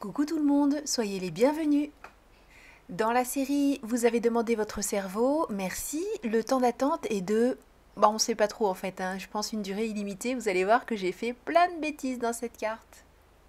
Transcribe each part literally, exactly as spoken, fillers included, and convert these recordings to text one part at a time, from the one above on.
Coucou tout le monde, soyez les bienvenus. Dans la série Vous avez demandé votre cerveau, merci, le temps d'attente est de... Bon, on sait pas trop en fait, hein. Je pense une durée illimitée, vous allez voir que j'ai fait plein de bêtises dans cette carte.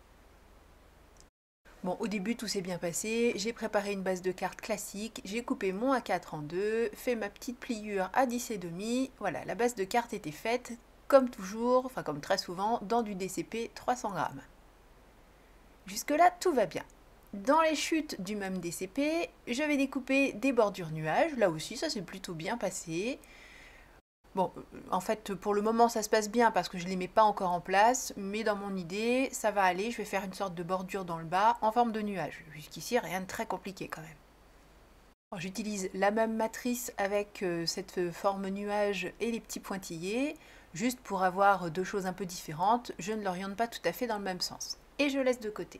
Bon, au début tout s'est bien passé, j'ai préparé une base de cartes classique, j'ai coupé mon A quatre en deux, fait ma petite pliure à dix et demi, voilà, la base de cartes était faite, comme toujours, enfin comme très souvent, dans du D C P trois cents grammes. Jusque-là, tout va bien. Dans les chutes du même D C P, je vais découper des bordures nuages. Là aussi, ça s'est plutôt bien passé. Bon, en fait, pour le moment, ça se passe bien parce que je ne les mets pas encore en place. Mais dans mon idée, ça va aller. Je vais faire une sorte de bordure dans le bas en forme de nuage. Jusqu'ici, rien de très compliqué quand même. J'utilise la même matrice avec euh, cette forme nuage et les petits pointillés. Juste pour avoir deux choses un peu différentes, je ne l'oriente pas tout à fait dans le même sens. Et je laisse de côté.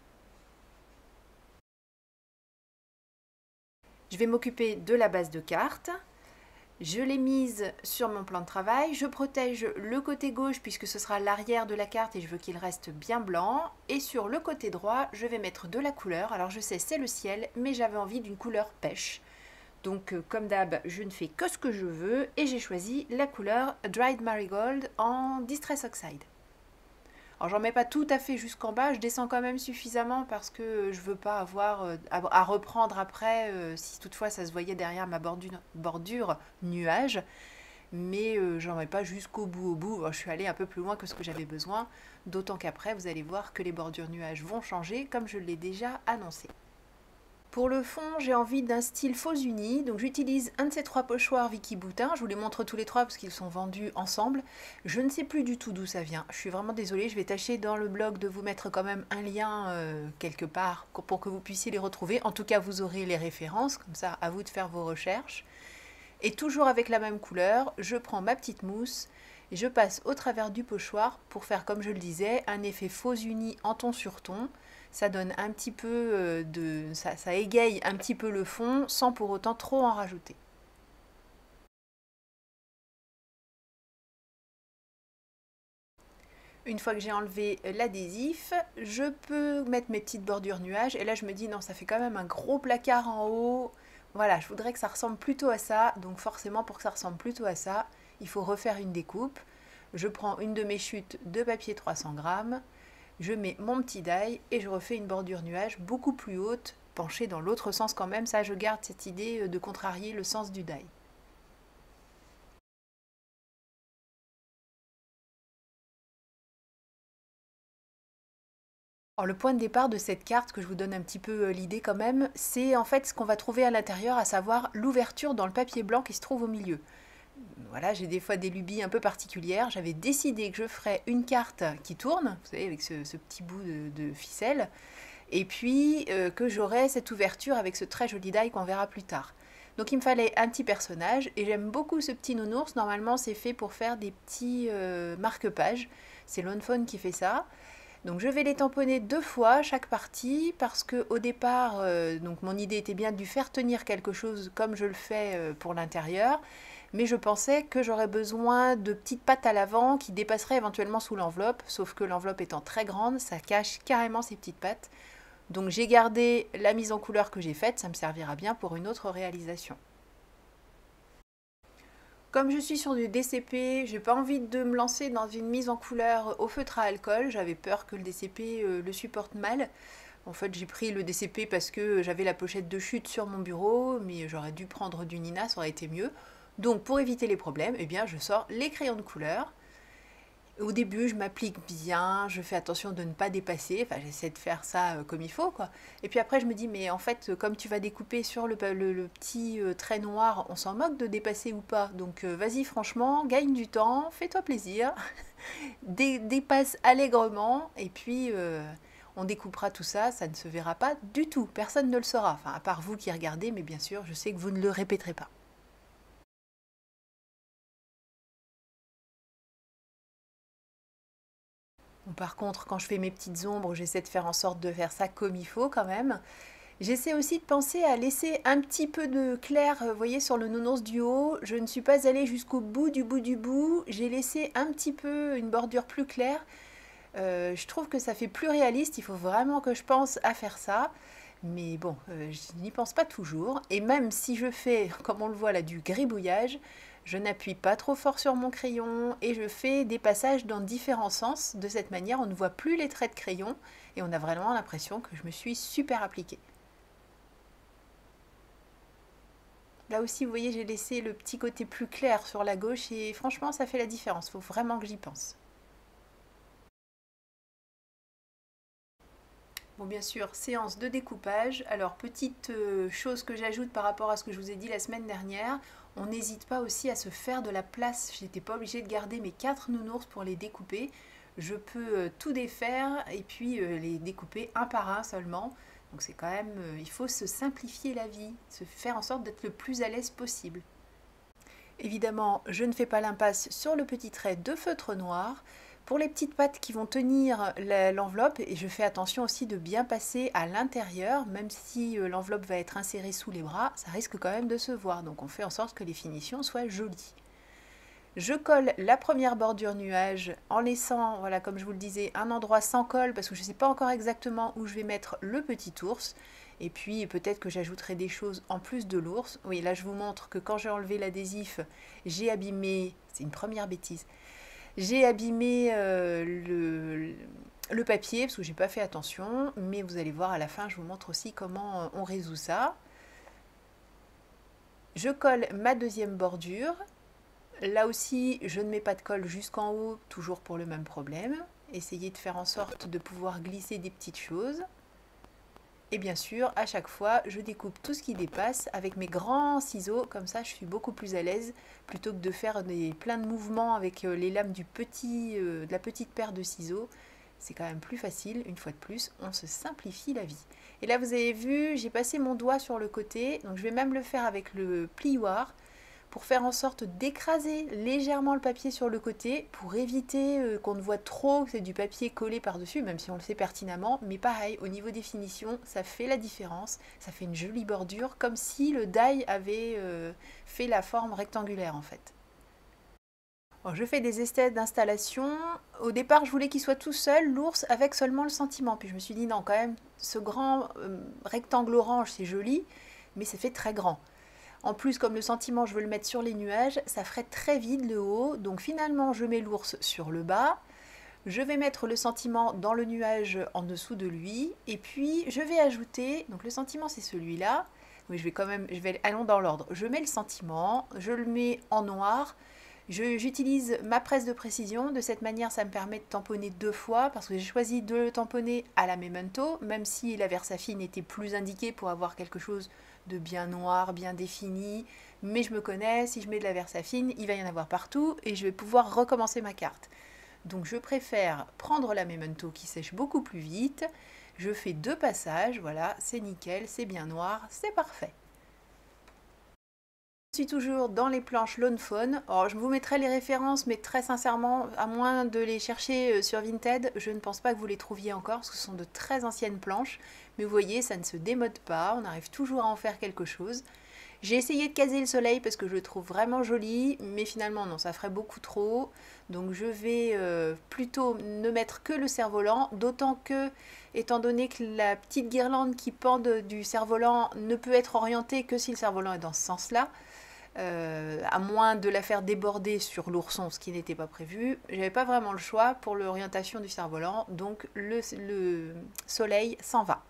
Je vais m'occuper de la base de carte. Je l'ai mise sur mon plan de travail. Je protège le côté gauche puisque ce sera l'arrière de la carte et je veux qu'il reste bien blanc. Et sur le côté droit, je vais mettre de la couleur. Alors je sais, c'est le ciel, mais j'avais envie d'une couleur pêche. Donc comme d'hab, je ne fais que ce que je veux et j'ai choisi la couleur Dried Marigold en Distress Oxide. Alors j'en mets pas tout à fait jusqu'en bas, je descends quand même suffisamment parce que je veux pas avoir à reprendre après si toutefois ça se voyait derrière ma bordure, bordure nuage, mais j'en mets pas jusqu'au bout au bout. Je suis allée un peu plus loin que ce que j'avais besoin, d'autant qu'après vous allez voir que les bordures nuages vont changer comme je l'ai déjà annoncé. Pour le fond, j'ai envie d'un style faux uni, donc j'utilise un de ces trois pochoirs Vicky Boutin, je vous les montre tous les trois parce qu'ils sont vendus ensemble. Je ne sais plus du tout d'où ça vient, je suis vraiment désolée, je vais tâcher dans le blog de vous mettre quand même un lien euh, quelque part pour que vous puissiez les retrouver. En tout cas, vous aurez les références, comme ça, à vous de faire vos recherches. Et toujours avec la même couleur, je prends ma petite mousse et je passe au travers du pochoir pour faire, comme je le disais, un effet faux uni en ton sur ton. Ça donne un petit peu de... Ça, ça égaye un petit peu le fond sans pour autant trop en rajouter. Une fois que j'ai enlevé l'adhésif, je peux mettre mes petites bordures nuages. Et là, je me dis, non, ça fait quand même un gros placard en haut. Voilà, je voudrais que ça ressemble plutôt à ça. Donc forcément, pour que ça ressemble plutôt à ça, il faut refaire une découpe. Je prends une de mes chutes de papier trois cents grammes. Je mets mon petit die et je refais une bordure nuage beaucoup plus haute, penchée dans l'autre sens quand même. Ça, je garde cette idée de contrarier le sens du die. Alors, le point de départ de cette carte, que je vous donne un petit peu l'idée quand même, c'est en fait ce qu'on va trouver à l'intérieur, à savoir l'ouverture dans le papier blanc qui se trouve au milieu. Voilà, j'ai des fois des lubies un peu particulières. J'avais décidé que je ferais une carte qui tourne, vous savez, avec ce, ce petit bout de, de ficelle, et puis euh, que j'aurais cette ouverture avec ce très joli die qu'on verra plus tard. Donc il me fallait un petit personnage, et j'aime beaucoup ce petit nounours. Normalement, c'est fait pour faire des petits euh, marque-pages. C'est Lonephone qui fait ça. Donc je vais les tamponner deux fois chaque partie parce que au départ, euh, donc mon idée était bien de lui faire tenir quelque chose comme je le fais euh, pour l'intérieur, mais je pensais que j'aurais besoin de petites pattes à l'avant qui dépasseraient éventuellement sous l'enveloppe, sauf que l'enveloppe étant très grande, ça cache carrément ces petites pattes. Donc j'ai gardé la mise en couleur que j'ai faite, ça me servira bien pour une autre réalisation. Comme je suis sur du D C P, j'ai pas envie de me lancer dans une mise en couleur au feutre à alcool. J'avais peur que le D C P euh, le supporte mal. En fait, j'ai pris le D C P parce que j'avais la pochette de chute sur mon bureau, mais j'aurais dû prendre du Nina, ça aurait été mieux. Donc, pour éviter les problèmes, eh bien, je sors les crayons de couleur. Au début, je m'applique bien, je fais attention de ne pas dépasser, enfin j'essaie de faire ça comme il faut, quoi. Et puis après, je me dis, mais en fait, comme tu vas découper sur le, le, le petit trait noir, on s'en moque de dépasser ou pas. Donc euh, vas-y, franchement, gagne du temps, fais-toi plaisir, Dé dépasse allègrement, et puis euh, on découpera tout ça, ça ne se verra pas du tout, personne ne le saura. Enfin, à part vous qui regardez, mais bien sûr, je sais que vous ne le répéterez pas. Bon, par contre, quand je fais mes petites ombres, j'essaie de faire en sorte de faire ça comme il faut quand même. J'essaie aussi de penser à laisser un petit peu de clair, vous voyez, sur le nounours du haut. Je ne suis pas allée jusqu'au bout du bout du bout. J'ai laissé un petit peu une bordure plus claire Euh, je trouve que ça fait plus réaliste, il faut vraiment que je pense à faire ça. Mais bon, euh, je n'y pense pas toujours. Et même si je fais, comme on le voit là, du gribouillage, je n'appuie pas trop fort sur mon crayon et je fais des passages dans différents sens. De cette manière, on ne voit plus les traits de crayon et on a vraiment l'impression que je me suis super appliquée. Là aussi, vous voyez, j'ai laissé le petit côté plus clair sur la gauche et franchement, ça fait la différence. Il faut vraiment que j'y pense. Bon, bien sûr, séance de découpage. Alors, petite euh, chose que j'ajoute par rapport à ce que je vous ai dit la semaine dernière, on n'hésite pas aussi à se faire de la place. J'étais pas obligée de garder mes quatre nounours pour les découper. Je peux euh, tout défaire et puis euh, les découper un par un seulement. Donc c'est quand même, euh, il faut se simplifier la vie, se faire en sorte d'être le plus à l'aise possible. Évidemment, je ne fais pas l'impasse sur le petit trait de feutre noir. Pour les petites pattes qui vont tenir l'enveloppe, et je fais attention aussi de bien passer à l'intérieur, même si l'enveloppe va être insérée sous les bras, ça risque quand même de se voir. Donc on fait en sorte que les finitions soient jolies. Je colle la première bordure nuage en laissant, voilà, comme je vous le disais, un endroit sans colle parce que je ne sais pas encore exactement où je vais mettre le petit ours. Et puis peut-être que j'ajouterai des choses en plus de l'ours. Oui, là je vous montre que quand j'ai enlevé l'adhésif, j'ai abîmé, c'est une première bêtise, j'ai abîmé euh, le, le papier parce que j'ai pas fait attention, mais vous allez voir à la fin, je vous montre aussi comment on résout ça. Je colle ma deuxième bordure. Là aussi, je ne mets pas de colle jusqu'en haut, toujours pour le même problème. Essayez de faire en sorte de pouvoir glisser des petites choses. Et bien sûr, à chaque fois, je découpe tout ce qui dépasse avec mes grands ciseaux. Comme ça, je suis beaucoup plus à l'aise plutôt que de faire des, plein de mouvements avec les lames du petit, euh, de la petite paire de ciseaux. C'est quand même plus facile. Une fois de plus, on se simplifie la vie. Et là, vous avez vu, j'ai passé mon doigt sur le côté. Donc, je vais même le faire avec le plioir pour faire en sorte d'écraser légèrement le papier sur le côté pour éviter euh, qu'on ne voit trop que c'est du papier collé par-dessus, même si on le sait pertinemment. Mais pareil, au niveau des finitions, ça fait la différence. Ça fait une jolie bordure, comme si le die avait euh, fait la forme rectangulaire en fait. Bon, je fais des essais d'installation. Au départ, je voulais qu'il soit tout seul, l'ours, avec seulement le sentiment. Puis je me suis dit, non, quand même, ce grand euh, rectangle orange, c'est joli, mais ça fait très grand. En plus, comme le sentiment, je veux le mettre sur les nuages, ça ferait très vide le haut. Donc finalement, je mets l'ours sur le bas. Je vais mettre le sentiment dans le nuage en dessous de lui. Et puis, je vais ajouter, donc le sentiment, c'est celui-là. Oui, je vais quand même, je vais, allons dans l'ordre. Je mets le sentiment, je le mets en noir. J'utilise ma presse de précision. De cette manière, ça me permet de tamponner deux fois parce que j'ai choisi de le tamponner à la Memento, même si la Versafine était plus indiquée pour avoir quelque chose de bien noir, bien défini, mais je me connais, si je mets de la Versafine, il va y en avoir partout et je vais pouvoir recommencer ma carte. Donc je préfère prendre la Memento qui sèche beaucoup plus vite, je fais deux passages, voilà, c'est nickel, c'est bien noir, c'est parfait. Je suis toujours dans les planches Lone Fawn. Alors, je vous mettrai les références, mais très sincèrement, à moins de les chercher sur Vinted, je ne pense pas que vous les trouviez encore, parce que ce sont de très anciennes planches. Mais vous voyez, ça ne se démode pas, on arrive toujours à en faire quelque chose. J'ai essayé de caser le soleil parce que je le trouve vraiment joli, mais finalement non, ça ferait beaucoup trop. Donc je vais euh, plutôt ne mettre que le cerf-volant, d'autant que, étant donné que la petite guirlande qui pend du cerf-volant ne peut être orientée que si le cerf-volant est dans ce sens-là, Euh, à moins de la faire déborder sur l'ourson, ce qui n'était pas prévu. J'avais pas vraiment le choix pour l'orientation du cerf-volant, donc le, le soleil s'en va.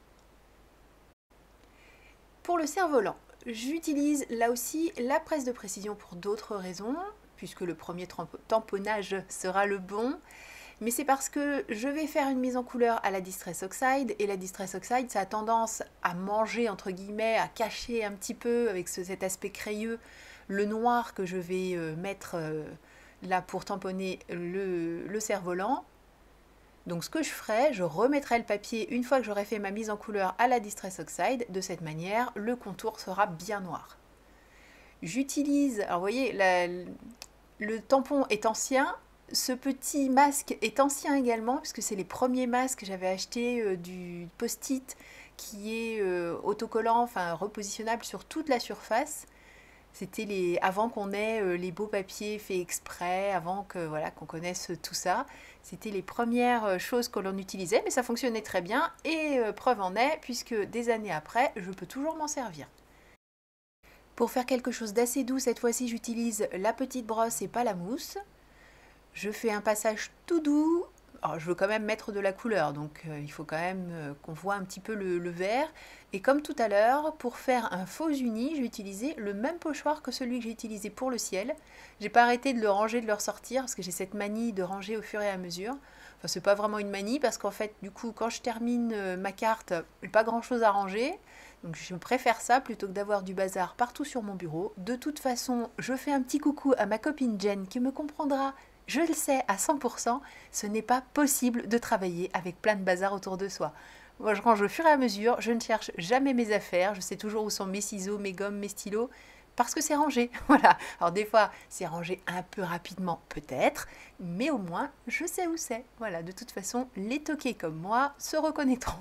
Pour le cerf-volant, j'utilise là aussi la presse de précision pour d'autres raisons, puisque le premier tamponnage sera le bon. Mais c'est parce que je vais faire une mise en couleur à la Distress Oxide, et la Distress Oxide, ça a tendance à manger, entre guillemets, à cacher un petit peu, avec ce, cet aspect crayeux, le noir que je vais euh, mettre euh, là pour tamponner le, le cerf-volant. Donc ce que je ferai, je remettrai le papier une fois que j'aurai fait ma mise en couleur à la Distress Oxide, de cette manière, le contour sera bien noir. J'utilise, alors vous voyez, la, le tampon est ancien. Ce petit masque est ancien également, puisque c'est les premiers masques que j'avais acheté euh, du post-it qui est euh, autocollant, enfin repositionnable sur toute la surface. C'était les avant qu'on ait euh, les beaux papiers faits exprès, avant que voilà qu'on connaisse tout ça. C'était les premières euh, choses que l'on utilisait, mais ça fonctionnait très bien. Et euh, preuve en est, puisque des années après, je peux toujours m'en servir. Pour faire quelque chose d'assez doux, cette fois-ci, j'utilise la petite brosse et pas la mousse. Je fais un passage tout doux. Alors, je veux quand même mettre de la couleur, donc euh, il faut quand même euh, qu'on voit un petit peu le, le vert. Et comme tout à l'heure, pour faire un faux uni, j'ai utilisé le même pochoir que celui que j'ai utilisé pour le ciel. J'ai pas arrêté de le ranger, de le ressortir, parce que j'ai cette manie de ranger au fur et à mesure. Enfin, c'est pas vraiment une manie, parce qu'en fait, du coup, quand je termine euh, ma carte, j'ai pas grand chose à ranger. Donc je préfère ça plutôt que d'avoir du bazar partout sur mon bureau. De toute façon, je fais un petit coucou à ma copine Jen qui me comprendra. Je le sais à cent pour cent, ce n'est pas possible de travailler avec plein de bazar autour de soi. Moi, je range au fur et à mesure, je ne cherche jamais mes affaires, je sais toujours où sont mes ciseaux, mes gommes, mes stylos, parce que c'est rangé. Voilà. Alors des fois, c'est rangé un peu rapidement, peut-être, mais au moins, je sais où c'est. Voilà, de toute façon, les toqués comme moi se reconnaîtront.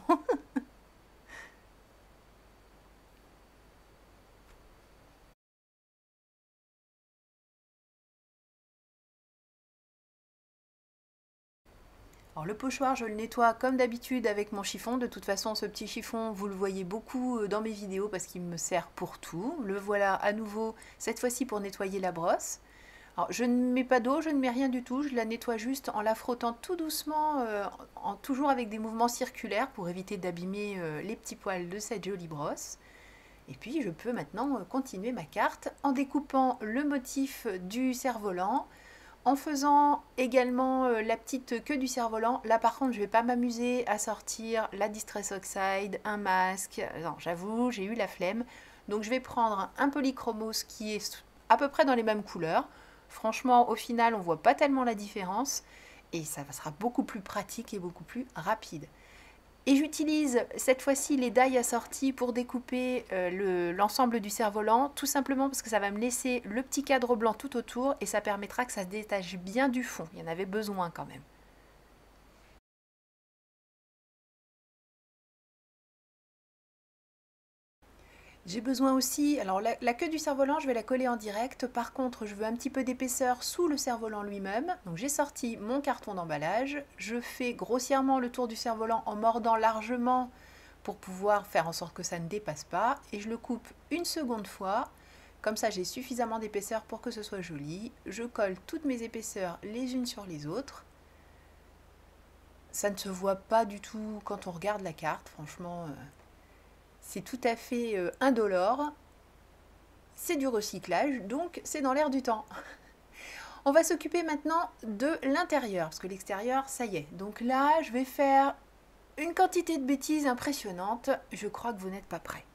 Alors le pochoir, je le nettoie comme d'habitude avec mon chiffon. De toute façon, ce petit chiffon, vous le voyez beaucoup dans mes vidéos parce qu'il me sert pour tout. Le voilà à nouveau, cette fois-ci pour nettoyer la brosse. Alors je ne mets pas d'eau, je ne mets rien du tout. Je la nettoie juste en la frottant tout doucement, euh, en, toujours avec des mouvements circulaires pour éviter d'abîmer euh, les petits poils de cette jolie brosse. Et puis je peux maintenant continuer ma carte en découpant le motif du cerf-volant, en faisant également euh, la petite queue du cerf-volant. Là par contre je ne vais pas m'amuser à sortir la Distress Oxide, un masque, non j'avoue j'ai eu la flemme. Donc je vais prendre un polychromos qui est à peu près dans les mêmes couleurs. Franchement au final on ne voit pas tellement la différence et ça sera beaucoup plus pratique et beaucoup plus rapide. Et j'utilise cette fois-ci les die assortis pour découper euh, l'ensemble du cerf-volant, tout simplement parce que ça va me laisser le petit cadre blanc tout autour et ça permettra que ça se détache bien du fond. Il y en avait besoin quand même. J'ai besoin aussi, alors la, la queue du cerf-volant, je vais la coller en direct. Par contre, je veux un petit peu d'épaisseur sous le cerf-volant lui-même. Donc j'ai sorti mon carton d'emballage. Je fais grossièrement le tour du cerf-volant en mordant largement pour pouvoir faire en sorte que ça ne dépasse pas. Et je le coupe une seconde fois. Comme ça, j'ai suffisamment d'épaisseur pour que ce soit joli. Je colle toutes mes épaisseurs les unes sur les autres. Ça ne se voit pas du tout quand on regarde la carte, franchement. Euh, c'est tout à fait euh, indolore. C'est du recyclage, donc c'est dans l'air du temps. On va s'occuper maintenant de l'intérieur, parce que l'extérieur, ça y est. Donc là, je vais faire une quantité de bêtises impressionnante. Je crois que vous n'êtes pas prêts.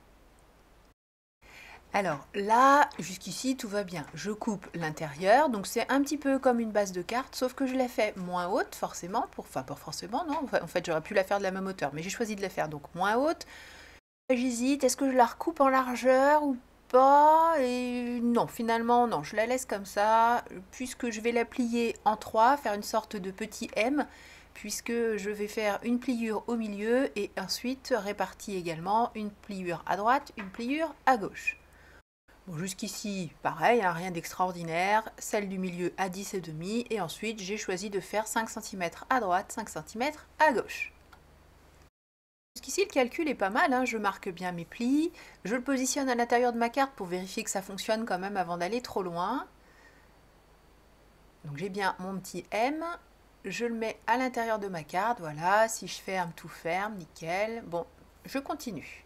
Alors là, jusqu'ici, tout va bien. Je coupe l'intérieur, donc c'est un petit peu comme une base de carte, sauf que je la fais moins haute, forcément. Pour, enfin, pas forcément, non. En fait, j'aurais pu la faire de la même hauteur, mais j'ai choisi de la faire donc moins haute. J'hésite, est-ce que je la recoupe en largeur ou pas? Et non, finalement, non, je la laisse comme ça, puisque je vais la plier en trois, faire une sorte de petit M, puisque je vais faire une pliure au milieu et ensuite répartie également une pliure à droite, une pliure à gauche. Bon, jusqu'ici, pareil, hein, rien d'extraordinaire, celle du milieu à dix et demi, et ensuite j'ai choisi de faire cinq centimètres à droite, cinq centimètres à gauche. Jusqu'ici, le calcul est pas mal, hein. Je marque bien mes plis, je le positionne à l'intérieur de ma carte pour vérifier que ça fonctionne quand même avant d'aller trop loin. Donc j'ai bien mon petit M, je le mets à l'intérieur de ma carte, voilà, si je ferme, tout ferme, nickel. Bon, je continue.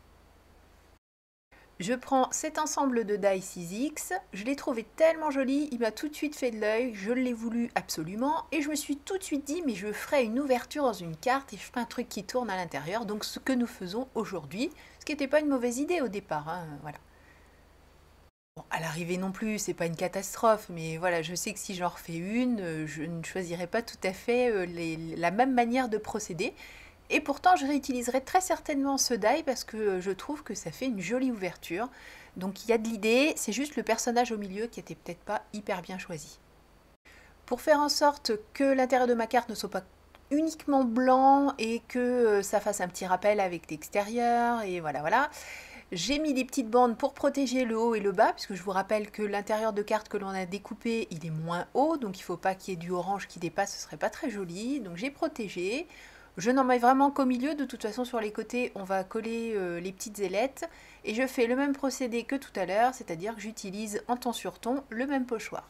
Je prends cet ensemble de die six X, je l'ai trouvé tellement joli, il m'a tout de suite fait de l'œil, je l'ai voulu absolument, et je me suis tout de suite dit, mais je ferai une ouverture dans une carte et je ferai un truc qui tourne à l'intérieur, donc ce que nous faisons aujourd'hui, ce qui n'était pas une mauvaise idée au départ, hein, voilà. Bon, à l'arrivée non plus, c'est pas une catastrophe, mais voilà, je sais que si j'en refais une, je ne choisirai pas tout à fait les, la même manière de procéder. Et pourtant, je réutiliserai très certainement ce die parce que je trouve que ça fait une jolie ouverture. Donc il y a de l'idée, c'est juste le personnage au milieu qui était peut-être pas hyper bien choisi. Pour faire en sorte que l'intérieur de ma carte ne soit pas uniquement blanc et que ça fasse un petit rappel avec l'extérieur, et voilà, voilà, J'ai mis des petites bandes pour protéger le haut et le bas, puisque je vous rappelle que l'intérieur de carte que l'on a découpé, il est moins haut, donc il ne faut pas qu'il y ait du orange qui dépasse, ce serait pas très joli. Donc j'ai protégé. Je n'en mets vraiment qu'au milieu, de toute façon sur les côtés, on va coller euh, les petites ailettes. Et je fais le même procédé que tout à l'heure, c'est-à-dire que j'utilise en ton sur ton le même pochoir.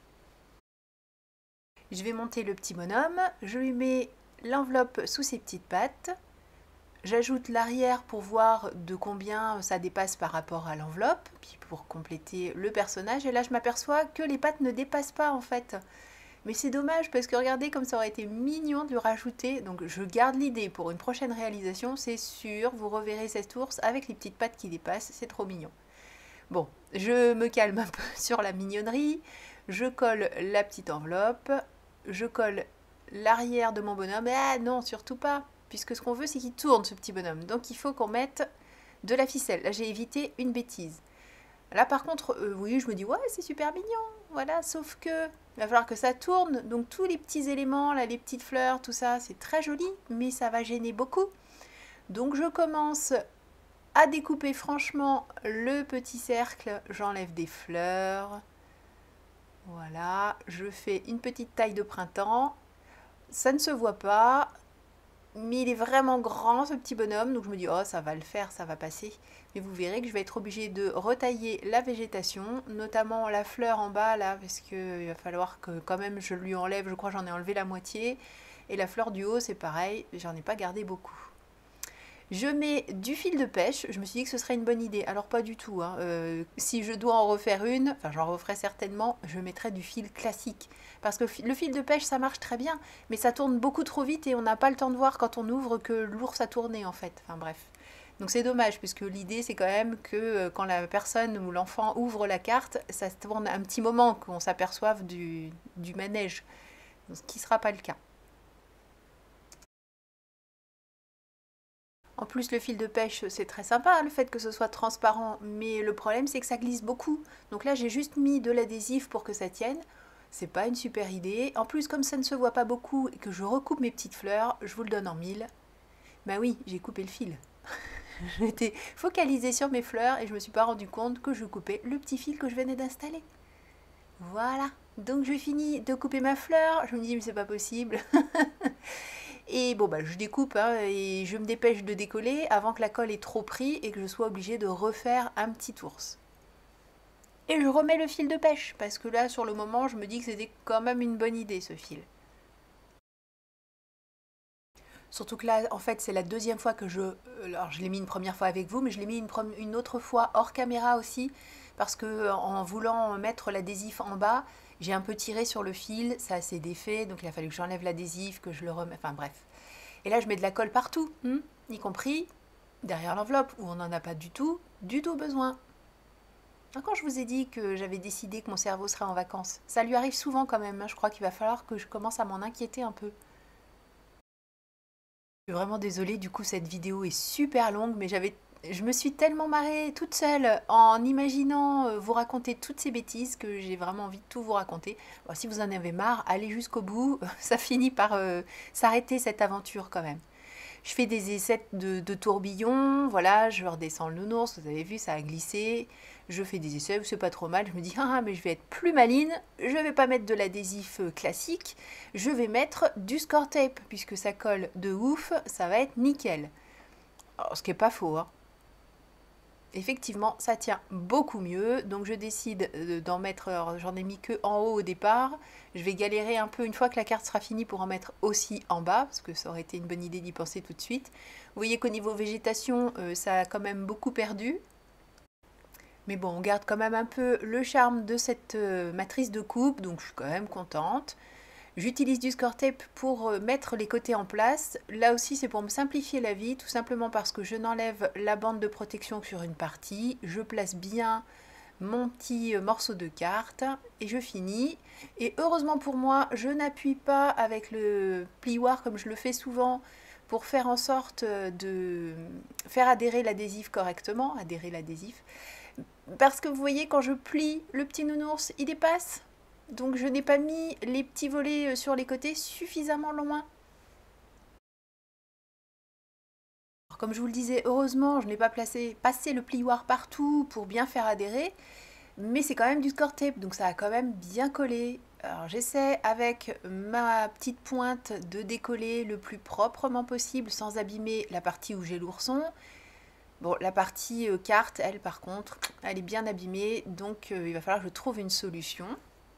Je vais monter le petit bonhomme, je lui mets l'enveloppe sous ses petites pattes. J'ajoute l'arrière pour voir de combien ça dépasse par rapport à l'enveloppe, puis pour compléter le personnage. Et là, je m'aperçois que les pattes ne dépassent pas en fait. Mais c'est dommage parce que regardez comme ça aurait été mignon de le rajouter. Donc je garde l'idée pour une prochaine réalisation, c'est sûr. Vous reverrez cet ours avec les petites pattes qui dépassent, c'est trop mignon. Bon, je me calme un peu sur la mignonnerie. Je colle la petite enveloppe. Je colle l'arrière de mon bonhomme. Ah non, surtout pas, puisque ce qu'on veut c'est qu'il tourne ce petit bonhomme, donc il faut qu'on mette de la ficelle. Là j'ai évité une bêtise. Là par contre, euh, oui, je me dis ouais c'est super mignon, voilà, sauf que il va falloir que ça tourne, donc tous les petits éléments, là les petites fleurs, tout ça c'est très joli, mais ça va gêner beaucoup. Donc je commence à découper franchement le petit cercle, j'enlève des fleurs, voilà, je fais une petite taille de printemps. Ça ne se voit pas, mais il est vraiment grand ce petit bonhomme, donc je me dis oh ça va le faire, ça va passer. Mais vous verrez que je vais être obligée de retailler la végétation, notamment la fleur en bas là, parce qu'il va falloir que quand même je lui enlève, je crois que j'en ai enlevé la moitié. Et la fleur du haut c'est pareil, j'en ai pas gardé beaucoup. Je mets du fil de pêche, je me suis dit que ce serait une bonne idée, alors pas du tout, hein. euh, si je dois en refaire une, enfin j'en referai certainement, je mettrai du fil classique, parce que le fil de pêche ça marche très bien, mais ça tourne beaucoup trop vite et on n'a pas le temps de voir quand on ouvre que l'ours a tourné en fait, enfin bref. Donc c'est dommage, puisque l'idée c'est quand même que quand la personne ou l'enfant ouvre la carte, ça tourne un petit moment qu'on s'aperçoive du, du manège, ce qui ne sera pas le cas. En plus, le fil de pêche, c'est très sympa, le fait que ce soit transparent, mais le problème, c'est que ça glisse beaucoup. Donc là, j'ai juste mis de l'adhésif pour que ça tienne. C'est pas une super idée. En plus, comme ça ne se voit pas beaucoup et que je recoupe mes petites fleurs, je vous le donne en mille. Bah oui, j'ai coupé le fil. J'étais focalisée sur mes fleurs et je me suis pas rendu compte que je coupais le petit fil que je venais d'installer. Voilà. Donc je finis de couper ma fleur. Je me dis, mais c'est pas possible. Et bon bah je découpe hein, et je me dépêche de décoller avant que la colle ait trop pris et que je sois obligée de refaire un petit ours. Et je remets le fil de pêche parce que là sur le moment je me dis que c'était quand même une bonne idée ce fil. Surtout que là en fait c'est la deuxième fois que je... Alors je l'ai mis une première fois avec vous mais je l'ai mis une, une autre fois hors caméra aussi parce que en voulant mettre l'adhésif en bas j'ai un peu tiré sur le fil, ça s'est défait donc il a fallu que j'enlève l'adhésif, que je le remette, enfin bref. Et là, je mets de la colle partout, hein, y compris derrière l'enveloppe, où on n'en a pas du tout, du tout besoin. Quand je vous ai dit que j'avais décidé que mon cerveau serait en vacances, ça lui arrive souvent quand même, hein, je crois qu'il va falloir que je commence à m'en inquiéter un peu. Je suis vraiment désolée, du coup cette vidéo est super longue, mais j'avais, je me suis tellement marrée toute seule en imaginant vous raconter toutes ces bêtises que j'ai vraiment envie de tout vous raconter. Bon, si vous en avez marre, allez jusqu'au bout, ça finit par euh, s'arrêter cette aventure quand même. Je fais des essais de, de tourbillon, voilà, je redescends le nounours, vous avez vu, ça a glissé. Je fais des essais, c'est pas trop mal, je me dis, ah mais je vais être plus maline, je vais pas mettre de l'adhésif classique, je vais mettre du score tape, puisque ça colle de ouf, ça va être nickel. Alors, ce qui est pas faux, hein. Effectivement, ça tient beaucoup mieux, donc je décide d'en mettre, j'en ai mis que en haut au départ, je vais galérer un peu une fois que la carte sera finie pour en mettre aussi en bas, parce que ça aurait été une bonne idée d'y penser tout de suite. Vous voyez qu'au niveau végétation, euh, ça a quand même beaucoup perdu, mais bon, on garde quand même un peu le charme de cette euh, matrice de coupe, donc je suis quand même contente. J'utilise du score tape pour mettre les côtés en place. Là aussi, c'est pour me simplifier la vie, tout simplement parce que je n'enlève la bande de protection que sur une partie. Je place bien mon petit morceau de carte et je finis. Et heureusement pour moi, je n'appuie pas avec le plioir comme je le fais souvent pour faire en sorte de faire adhérer l'adhésif correctement. Adhérer l'adhésif. Parce que vous voyez, quand je plie le petit nounours, il dépasse. Donc je n'ai pas mis les petits volets sur les côtés suffisamment loin. Comme je vous le disais, heureusement, je n'ai pas placé, passé le plioir partout pour bien faire adhérer, mais c'est quand même du score tape, donc ça a quand même bien collé. Alors j'essaie avec ma petite pointe de décoller le plus proprement possible sans abîmer la partie où j'ai l'ourson. Bon, la partie euh, carte, elle par contre, elle est bien abîmée, donc euh, il va falloir que je trouve une solution.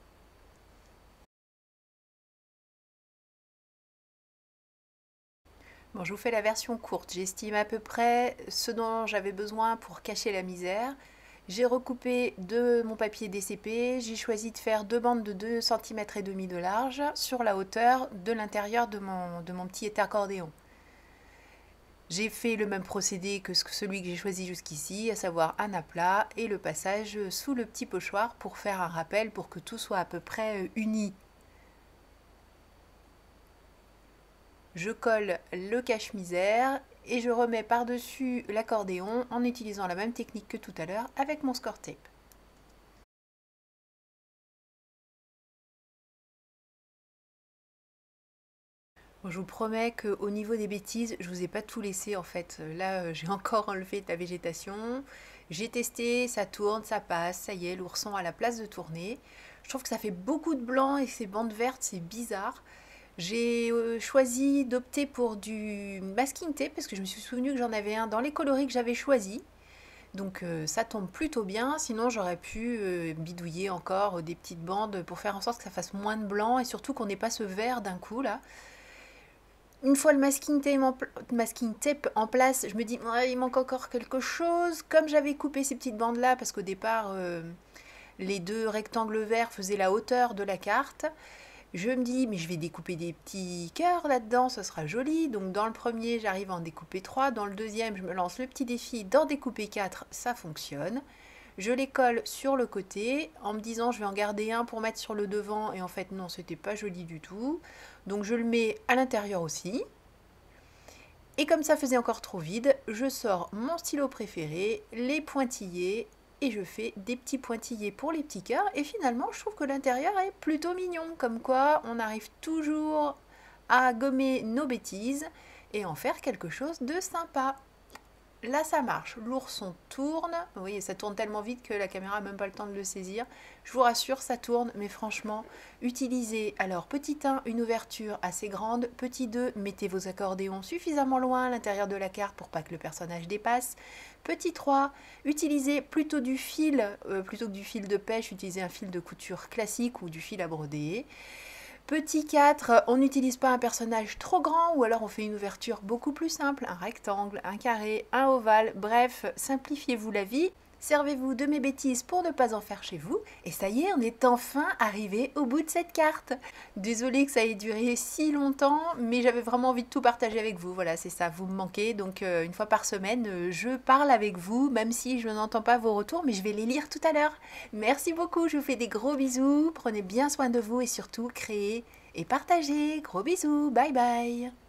Bon, je vous fais la version courte. J'estime à peu près ce dont j'avais besoin pour cacher la misère. J'ai recoupé de mon papier D C P. J'ai choisi de faire deux bandes de deux centimètres et demi de large sur la hauteur de l'intérieur de mon, de mon petit accordéon. J'ai fait le même procédé que celui que j'ai choisi jusqu'ici, à savoir un aplat et le passage sous le petit pochoir pour faire un rappel pour que tout soit à peu près uni. Je colle le cache-misère et je remets par-dessus l'accordéon en utilisant la même technique que tout à l'heure avec mon score tape. Bon, je vous promets qu'au niveau des bêtises, je vous ai pas tout laissé en fait. Là, j'ai encore enlevé de la végétation. J'ai testé, ça tourne, ça passe, ça y est, l'ourson a la place de tourner. Je trouve que ça fait beaucoup de blanc et ces bandes vertes, c'est bizarre. J'ai choisi d'opter pour du masking tape parce que je me suis souvenu que j'en avais un dans les coloris que j'avais choisi. Donc euh, ça tombe plutôt bien, sinon j'aurais pu euh, bidouiller encore des petites bandes pour faire en sorte que ça fasse moins de blanc et surtout qu'on n'ait pas ce vert d'un coup là. Une fois le masking tape, en, masking tape en place, je me dis ouais, il manque encore quelque chose. Comme j'avais coupé ces petites bandes là parce qu'au départ euh, les deux rectangles verts faisaient la hauteur de la carte, je me dis, mais je vais découper des petits cœurs là-dedans, ça sera joli. Donc dans le premier, j'arrive à en découper trois. Dans le deuxième, je me lance le petit défi d'en découper quatre, ça fonctionne. Je les colle sur le côté en me disant, je vais en garder un pour mettre sur le devant. Et en fait, non, c'était pas joli du tout. Donc je le mets à l'intérieur aussi. Et comme ça faisait encore trop vide, je sors mon stylo préféré, les pointillés, et je fais des petits pointillés pour les petits cœurs et finalement je trouve que l'intérieur est plutôt mignon, comme quoi on arrive toujours à gommer nos bêtises et en faire quelque chose de sympa. Là ça marche, l'ourson tourne, vous voyez ça tourne tellement vite que la caméra n'a même pas le temps de le saisir. Je vous rassure ça tourne, mais franchement utilisez alors petit un une ouverture assez grande, petit deux mettez vos accordéons suffisamment loin à l'intérieur de la carte pour pas que le personnage dépasse. Petit trois, utilisez plutôt du fil, euh, plutôt que du fil de pêche, utilisez un fil de couture classique ou du fil à broder. Petit quatre, on n'utilise pas un personnage trop grand ou alors on fait une ouverture beaucoup plus simple, un rectangle, un carré, un ovale, bref, simplifiez-vous la vie. Servez-vous de mes bêtises pour ne pas en faire chez vous. Et ça y est, on est enfin arrivé au bout de cette carte. Désolée que ça ait duré si longtemps, mais j'avais vraiment envie de tout partager avec vous. Voilà, c'est ça, vous me manquez. Donc euh, une fois par semaine, euh, je parle avec vous, même si je n'entends pas vos retours, mais je vais les lire tout à l'heure. Merci beaucoup, je vous fais des gros bisous. Prenez bien soin de vous et surtout, créez et partagez. Gros bisous, bye bye.